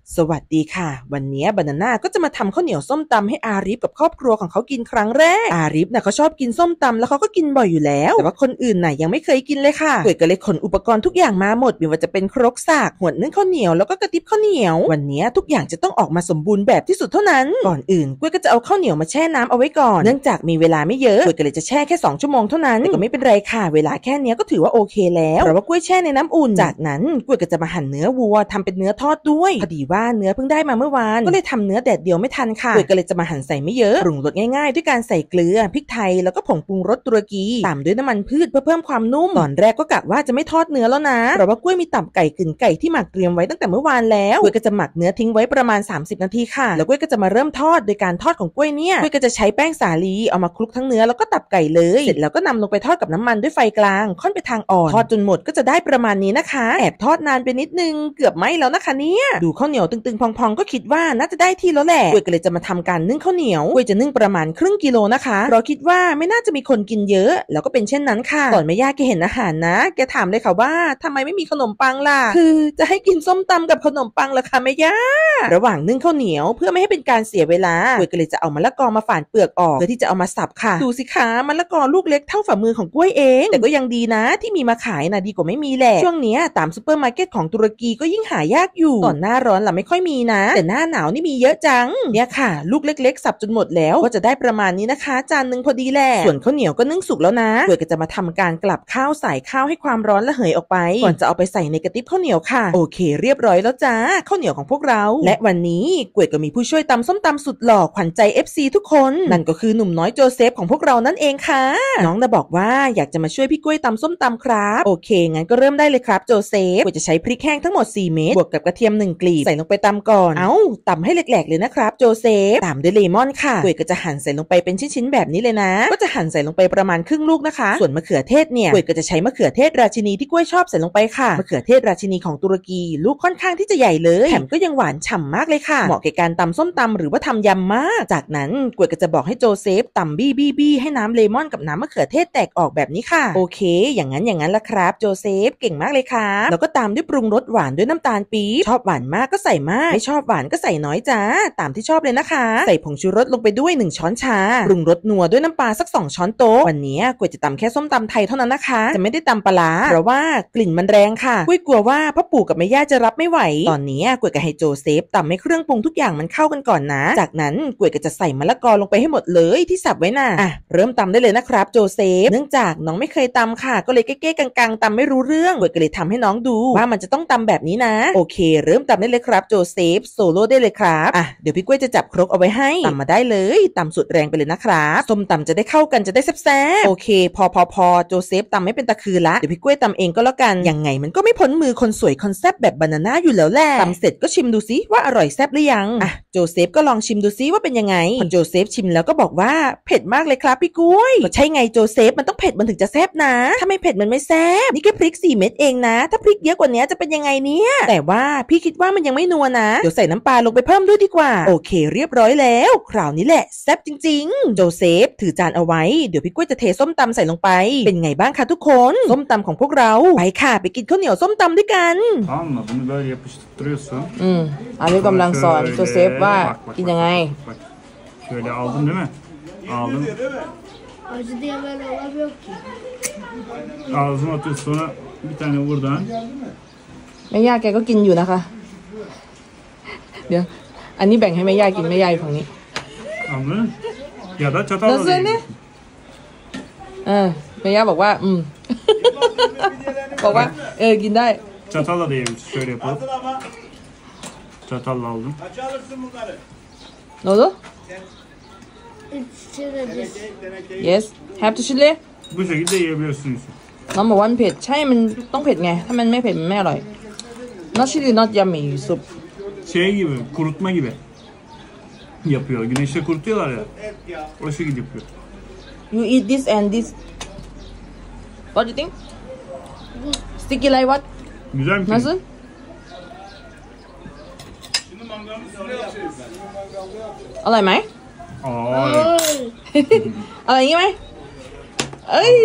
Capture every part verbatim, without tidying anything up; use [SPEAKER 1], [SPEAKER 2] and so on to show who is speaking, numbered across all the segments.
[SPEAKER 1] สวัสดีค่ะวันนี้บานาน่าก็จะมาทำข้าวเหนียวส้มตำให้อาริฟกับครอบครัวของเขากินครั้งแรกอาริฟน่ะเขาชอบกินส้มตำแล้วเขาก็กินบ่อยอยู่แล้วแต่ว่าคนอื่นน่ะยังไม่เคยกินเลยค่ะกวยก็เลยขนอุปกรณ์ทุกอย่างมาหมดไม่ว่าจะเป็นครกสากหวดนึ่งข้าวเหนียวแล้วก็กระติบข้าวเหนียววันนี้ทุกอย่างจะต้องออกมาสมบูรณ์แบบที่สุดเท่านั้นก่อนอื่นกวยก็จะเอาข้าวเหนียวมาแช่น้ำเอาไว้ก่อนเนื่องจากมีเวลาไม่เยอะกวยก็เลยจะแช่แค่สองชั่วโมงเท่านั้นแต่ก็ไม่เป็นไรค่ะเวลาแค่นี้ก็ถือว่าโอเคแล้วเพราะว่ากล้วยแช่ในน้ำอุ่นจากนั้นกล้วยก็จะมาหั่นเนื้อวัวทำเป็นเนื้อทอดด้วยพอดีว่าเนื้อเพิ่งได้มาเมื่อวานก็เลยทำเนื้อแดดเดียวไม่ทันค่ะกล้วยก็เลยจะมาหั่นใส่ไม่เยอะปรุงรสง่ายๆด้วยการใส่เกลือพริกไทยแล้วก็ผงปรุงรสตุรกีตามด้วยน้ำมันพืชเพื่อเพิ่มความนุ่มตอนแรกก็กะว่าจะไม่ทอดเนื้อแล้วนะเพราะว่ากล้วยมีตับไก่กึ่นไก่ที่หมักเตรียมไว้ตั้งแต่เมื่อวานแล้วกล้วยก็จะหมักเนื้อทิ้งไว้ประมาณสามสิบนาทีค่ะแล้วกล้วยก็จะมาเริ่มทอดโดยการทอดของกล้วยเนี่ยกล้วยก็จะใช้แป้งสาลีเอามาคลุกทั้งเนื้อแล้วก็ตับไก่เลยเสร็จแล้วก็นำลงไปทอดกับน้ำมันด้วยไฟกลางค่อนไปทางอ่อนทอดจนหมดก็จะได้ประมาณนี้นะคะแอบทอดนานไปนิดนึงเกือบไหม้แล้วนะคะเนี่ยดูข้าวเหนียวตึงๆพองๆก็คิดว่าน่าจะได้ที่แล้วแหละกล้วยก็เลยจะมาทำการนึ่งข้าวเหนียวกล้วยจะนึ่งประมาณครึ่งกิโลนะคะเพราะคิดว่าไม่น่าจะมีคนกินเยอะแล้วก็เป็นเช่นนั้นค่ะก่อนแม่ย่าแกเห็นอาหารนะแกถามเลยค่ะว่าทำไมไม่มีขนมปังล่ะคือจะให้กินส้มตำกับขนมปังล่ะคะแม่ย่าระหว่างนึ่งข้าวเหนียวเพื่อไม่ให้เป็นการเสียเวลากล้วยก็เลยจะเอามะละกอมาฝานเปลือกออกเพื่อที่จะเอามาสับค่ะดูสิคะมะละกอลูกเล็กเท่าฝ่ามือของกล้วยเองแต่ก็ยังดีนะที่มีมาขายนะดีกว่าไม่มีแหละช่วงนี้ตามซุปเปอร์มาร์เก็ตของตุรกีก็ยิ่งหายากอยู่ตอนหน้าร้อนล่ะไม่ค่อยมีนะแต่หน้าหนาวนี่มีเยอะจังเนี่ยค่ะลูกเล็กๆสับจนหมดแล้วก็จะได้ประมาณนี้นะคะจานนึงพอดีแหละส่วนข้าวเหนียวก็นึ่งสุกแล้วนะกล้วยก็จะมาทำการกลับข้าวใส่ข้าวให้ความร้อนระเหยออกไปก่อนจะเอาไปใส่ในกระติบข้าวเหนียวค่ะโอเคเรียบร้อยแล้วจ้าข้าวเหนียวของพวกเราและวันนี้กล้วยก็มีผู้ช่วยตำส้มตำสุดหล่อขวัญใจ เอฟ ซี ทุกคนนั่นก็คือหนุ่มน้อยโจเซฟของพวกเรานั่นเองค่ะน้องได้บอกว่าอยากจะมาช่วยพี่กล้วยตำส้มตำครับโอเคงั้นก็เริ่มได้เลยครับโจเซฟกล้วยจะใช้พริกแห้งทั้งหมดสี่เม็ดบวกกับกระเทียมหนึ่งกลีบใส่ลงไปตำก่อนเอ้าตำให้แหลกๆเลยนะครับโจเซฟตามด้วยเลมอนค่ะกล้วยก็จะหั่นใส่ลงไปเป็นชิ้นๆแบบนี้เลยนะก็จะหั่นใส่ลงไปประมาณครึ่งลูกนะคะส่วนมะเขือเทศเนี่ยกล้วยก็จะใช้มะเขือเทศราชินีที่กล้วยชอบใส่ลงไปค่ะมะเขือเทศราชินีของตุรกีลูกค่อนข้างที่จะใหญ่เลยแถมก็ยังหวานฉ่ำมากเลยค่ะเหมาะแก่การตำส้มตำหรือว่าทำยำมากจากนั้นกล้วยก็จะบอกให้โจเซฟตำบี้บี้บี้ให้น้ำเลมอนกับน้ำมะเขือเทศแตกออกแบบนี้ค่ะโอเคอย่างนั้นอย่างนั้นละครับโจเซฟเก่งมากเลยครับแล้วก็ตามด้วยปรุงรสหวานด้วยน้ำตาลปี๊บชอบหวานมากก็ใส่มากไม่ชอบหวานก็ใส่น้อยจ้าตามที่ชอบเลยนะคะใส่ผงชูรสลงไปด้วยหนึ่งช้อนชาปรุงรสนัวด้วยน้ำปลาสักสองช้อนโต๊ะวันนี้กล้วยจะตำแค่ส้มตำไทยเท่านั้นนะคะจะไม่ได้ตำปลาร้าเพราะว่ากลิ่นมันแรงค่ะกล้วยกลัวว่าพ่อปู่กับแม่ย่าจะรับไม่ไหวตอนนี้กล้วยก็ให้โจเซฟตำให้เครื่องปรุงทุกอย่างมันเข้ากันก่อนนะจากนั้นกล้วยก็จะใส่มะละกอลงไปให้หมดเลยที่สับไว้น่ะอ่ะเริ่มตำได้เลยนะครับโจเซฟเนื่องจากน้องไม่เคยตำค่ะก็เลยเก๊ๆกังๆตำไม่รู้เรื่องกล้วยก็เลยทำให้น้องดูว่ามันจะต้องตำแบบนี้นะโอเคเริ่มตำได้เลยครับโจเซฟโซโล่ได้เลยครับอ่ะเดี๋ยวพี่กล้วยจะจับครกเอาไว้ให้ตำมาได้เลยตำสุดแรงไปเลยนะครับส้มตำจะได้เข้ากันจะได้แซ่บๆโอเคพอพอพอโจเซฟตำไม่เป็นตะคือละเดี๋ยวพี่กล้วยตำเองก็แล้วกันยังไงมันก็ไม่พ้นมือคนสวยคนแซ่บแบบบานาน่าอยู่แล้วแหละตำเสร็จก็ชิมดูซิว่าอร่อยแซ่บหรือยังอ่ะโจเซฟก็ลองชิมดูซิว่าเป็นยังไงพอโจเซฟชิมแล้วก็บอกว่าเผ็ดมากเลยครับพี่กล้วยก็ใช่ไงโจเซฟมันต้องเผ็ดมันถึงจะแซ่บนะถ้าไม่เผ็ดมันไม่แซ่บนี่แค่พริกสี่เม็ดเองนะถ้าพริกเยอะกว่านี้จะเป็นยังไงเนี่ยแต่ว่าพี่คิดว่ามันยังไม่นัวนะเดี๋ยวใส่น้ำปลาลงไปเพิ่มด้วยดีกว่าโอเคเรียบร้อยแล้วคราวนี้แหละแซ่บจริงๆโจเซฟถือจานเอาไว้เดี๋ยวพี่กล้วยจะเทส้มตำใส่ลงไปเป็นไงบ้างคะทุกคนส้มตำของพวกเราไปค่ะไปกินข้าวเหนียวส้มตำด้วยกัน
[SPEAKER 2] Anla bunu böyle yapıştırıyorsun.
[SPEAKER 3] อืมอาริกำลังสอนโจเซฟว่ากินยังไง
[SPEAKER 2] Bak şöyle aldın değil mi? Aldın.
[SPEAKER 4] Acı diye böyle olamıyor ki.
[SPEAKER 2] Ağzına atıyorsun sonra bir tane buradan.
[SPEAKER 3] แม่ย่าแกก็กินอยู่นะคะเดี๋ยวอันนี้แบ่งให้แม่ย่ากินแม่ย่าอยู่ฝั่งนี้
[SPEAKER 2] Anladın? Ya da çatalla
[SPEAKER 3] Nasıl
[SPEAKER 2] da
[SPEAKER 3] anne?
[SPEAKER 2] yiyorsun.
[SPEAKER 3] เออแม่ย่าบอกว่าอืม บอกว่าเออกินได้
[SPEAKER 2] Çatalla da yiyorsun. Şöyle yapalım. Çatalla aldım.
[SPEAKER 3] Ne oldu?
[SPEAKER 4] İçi de düz.
[SPEAKER 3] Yes have to chili
[SPEAKER 2] Bu şekilde yiyebiliyorsun Yusuf.
[SPEAKER 3] น้องบอกว่ามันเผ็ดใช่มันต้องเผ็ดไงถ้ามันไม่เผ็ดมันไม่อร่อย not chili not yummy Yusuf
[SPEAKER 2] Şey gibi, kurutma gibi yapıyor. Güneşte kurutuyorlar ya. O şekilde yapıyor.
[SPEAKER 3] you eat this and this what do you think sticky like what
[SPEAKER 2] Güzel mi?
[SPEAKER 3] nasılอร่อยไหม
[SPEAKER 2] Ay.
[SPEAKER 3] อร่อยอย่างงี้ไหมเอ้ย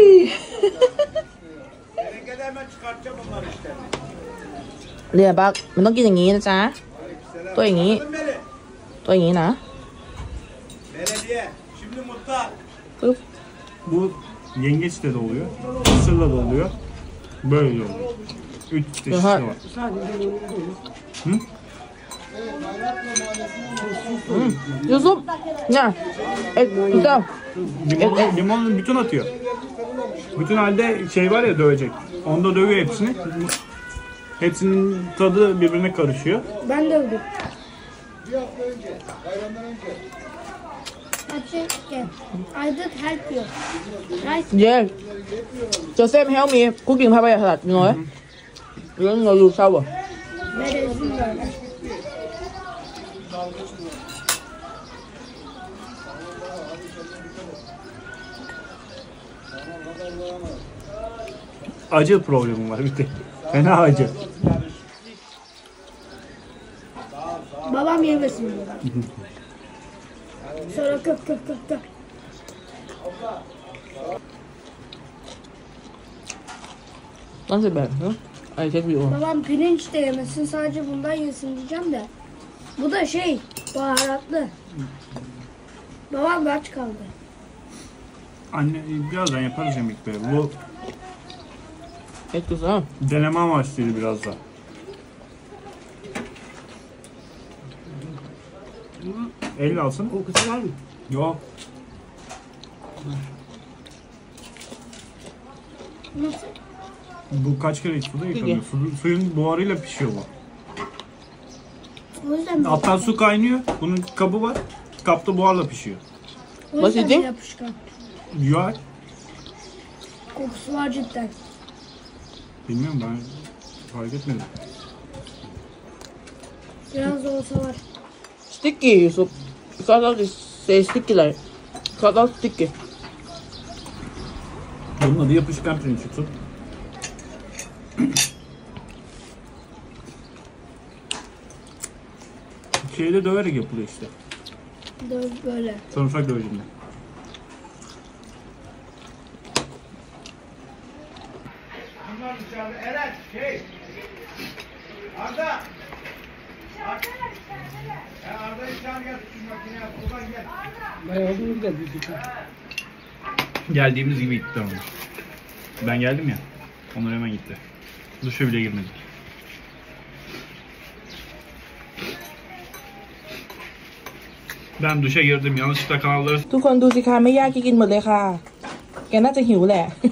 [SPEAKER 3] เรียบักมันต้องกินอย่างนี้นะจ๊ะตัวอย่างนี้ ตัวอย่างนี้นะ
[SPEAKER 5] Belediye. Şimdi muhtar.
[SPEAKER 3] ปึ๊บ
[SPEAKER 2] Bu yengeçle de oluyor. Mısırla da oluyor. Böyle de oluyor. Üç çeşit
[SPEAKER 3] Daha-
[SPEAKER 2] var.
[SPEAKER 3] ยูซุปเนี่ยเอ็ดเจ้า
[SPEAKER 2] Limon,
[SPEAKER 3] Evet.
[SPEAKER 2] limonun bütün atıyor. Bütün halde şey var ya dövecek. Onda dövüyor hepsini. Hepsinin tadı birbirine karışıyor.
[SPEAKER 4] Ben de öldüm. Hadi gel. I did help you. Right?
[SPEAKER 3] เย้โจเซฟเฮลมีคุกกิ้งพาไปสลัดน้อยเรื่องเราดูเศร้าอ่ะ
[SPEAKER 4] Very soon.
[SPEAKER 2] Acı problemim var bir tek. Fena acı.
[SPEAKER 4] Babam yemesin diyor. Sonra köp köp köp köp.
[SPEAKER 3] Nasıl ben? Hı? Ay çek video.
[SPEAKER 4] Babam pirinç de yemesin, sadece bundan yesin diyeceğim de. Bu da şey, baharatlı. Babam aç kaldı.
[SPEAKER 2] Anne birazdan yaparız yemekleri. Bu
[SPEAKER 3] Et güzel.
[SPEAKER 2] deneme amaçlıydı biraz da. Elle alsın.
[SPEAKER 3] Kokusu var mı?
[SPEAKER 2] Yok.
[SPEAKER 4] Nasıl?
[SPEAKER 2] Bu kaç kere suda yıkanıyor. Su, suyun buharıyla pişiyor bu.
[SPEAKER 4] O yüzden mi?
[SPEAKER 2] Hatta su kaynıyor. Bunun kabı var. Kapta buharla pişiyor.
[SPEAKER 4] O yüzden
[SPEAKER 3] Basit değil
[SPEAKER 4] mi
[SPEAKER 3] mi?
[SPEAKER 4] yapışkan?
[SPEAKER 2] Ya
[SPEAKER 4] Kokusu var cidden.
[SPEAKER 2] bilmiyorum ben fark etmedim.
[SPEAKER 4] Biraz da olsa var.
[SPEAKER 3] Sticky Yusuf. Kadar şey sticky'ler. Kadar sticky.
[SPEAKER 2] Bunun adı yapışkan pirinç yutu. Şeyde döverek yapılıyor işte.
[SPEAKER 4] Döv böyle.
[SPEAKER 2] Sarımsak dövecinde.
[SPEAKER 5] Bunlar dışarıda. Eren şey. Arda. Arda. Ya Arda'yı çağır gel. Şu makineye buradan gel.
[SPEAKER 2] Geldiğimiz gibi gitti onlar. Ben geldim ya. Onlar hemen gitti. Duşa bile girmedik. Ben duşa girdim. Yanlışlıkla kanalları
[SPEAKER 3] ทุกคนดูสิคะไม่ยากกินหมดเลยค่ะ แกน่าจะหิวแหละ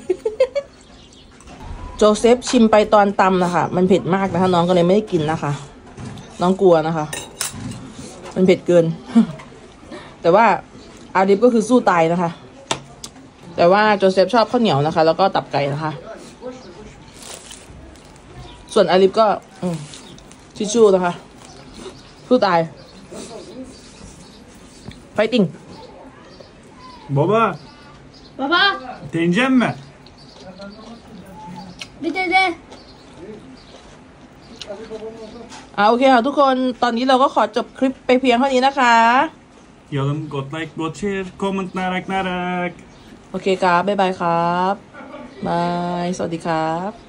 [SPEAKER 3] โจเซฟชิมไปตอนตำนะคะ มันเผ็ดมากนะคะน้องก็เลยไม่ได้กินนะคะ น้องกลัวนะคะ มันเผ็ดเกิน แต่ว่าอาดิฟก็คือสู้ตายนะคะ แต่ว่าโจเซฟชอบข้าวเหนียวนะคะ แล้วก็ตับไก่นะคะ ส่วนอาดิฟก็อืมทิชชู่นะคะ สู้ตาย fighting
[SPEAKER 2] Baba
[SPEAKER 4] Baba,
[SPEAKER 2] deneyeceğim mi?
[SPEAKER 4] bir de de.
[SPEAKER 3] อ่าโอเคค่ะทุกคนตอนนี้เราก็ขอจบคลิปไปเพียงเท่านี้นะคะ
[SPEAKER 2] Yalım, god like, god share, comment narak narak.
[SPEAKER 3] โอเคครับบ๊ายบายครับบาย สวัสดีครับ